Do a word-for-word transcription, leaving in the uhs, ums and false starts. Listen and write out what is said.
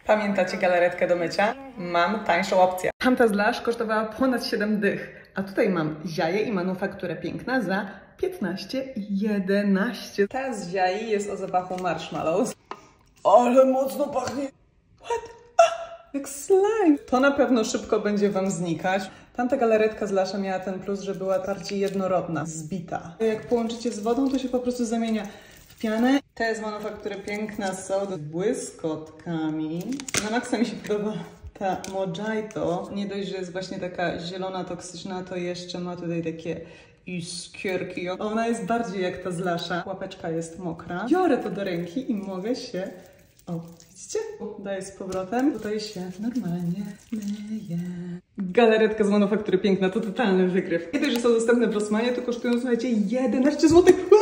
Pamiętacie galaretkę do mycia? Mam tańszą opcję. Tamta z Lush kosztowała ponad siedem dych, a tutaj mam Ziaję i Manufakturę Piękna za piętnaście i jedenaście. Ta z Ziai jest o zapachu marshmallows. Ale mocno pachnie. What? Ah, jak slime. To na pewno szybko będzie wam znikać. Tamta galaretka z Lusha miała ten plus, że była bardziej jednorodna, zbita. Jak połączycie z wodą, to się po prostu zamienia w pianę. Te z Manufaktury Piękna są z błyskotkami. Na maksa mi się podoba ta Mojito. Nie dość, że jest właśnie taka zielona, toksyczna, to jeszcze ma tutaj takie iskierki. Ona jest bardziej jak ta z Lusha. Łapeczka jest mokra. Biorę to do ręki i mogę się... O, widzicie? Daję z powrotem. Tutaj się normalnie myje. Galaretka z Manufaktury Piękna to totalny wygryw. Nie dość, że są dostępne w Rossmanie, to kosztują, słuchajcie, jedenaście złotych.